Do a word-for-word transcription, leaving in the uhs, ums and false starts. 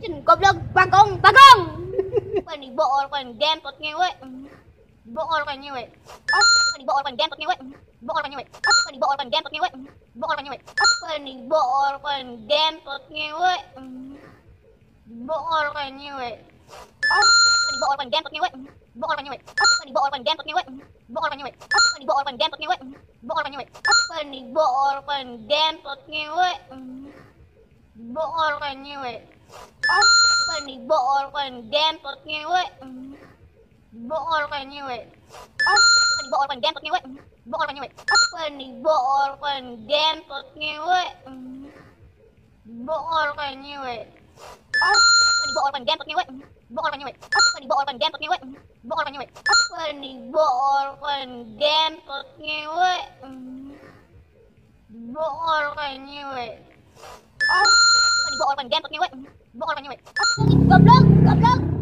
Goblok, Bagong, Bagong. Kan dibool kan dempot ngewe. Bool kan ngewe. Oh, kan dibool kan dempot ngewe. Bool kan ngewe. Oh, kan dibool kan dempot ngewe. Bool kan ngewe. Oh, kan dibool kan dempot ngewe. Bool kan ngewe. Oh, kan dibool kan dempot ngewe. Bool kan ngewe. Oh, kan dibool kan dempot ngewe. Bool kan ngewe. Oh, kan dibool kan dempot ngewe. Bool kan ngewe. Oh, kan dibool kan dempot ngewe. Bool kan ngewe. Oh, kan dibool kan dempot ngewe. Bool kan ngewe. Oh, kan dibool kan dempot ngewe. Bool kan ngewe. Oh, kan dibool kan dempot ngewe. Bool kan ngewe. Oh, kan dibool kan dempot ngewe. Bool kan ngewe. Oh, kan dibool kan dempot ngewe. Bool kan ngewe. Oh, kan dibool kan dempot ngewe. Bool kan ngewe. Oh, kan dibool kan dempot ngewe. Bool kan ngewe. Oh, goblok, goblok.